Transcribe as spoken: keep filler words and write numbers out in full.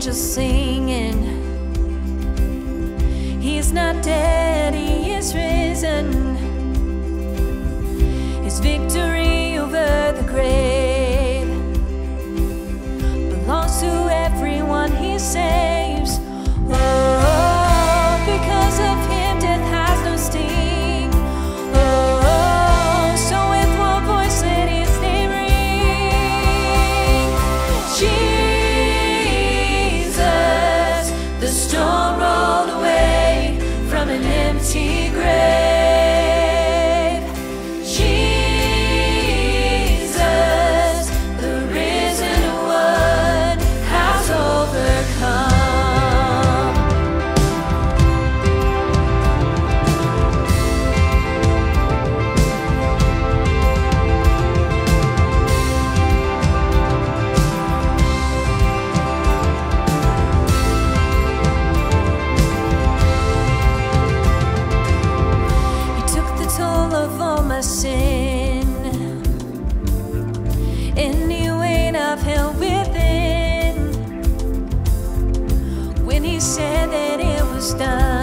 angels singing. He's not dead, he is risen. His victory over the grave belongs to everyone he saves. Oh, because of him death has no sting. Oh, so with one voice let his name ring. Jesus, the storm rolled away from an empty grave. Jesus, the risen one has overcome. He took the toll of all my sin, any weight I've held within. When he said that it was done,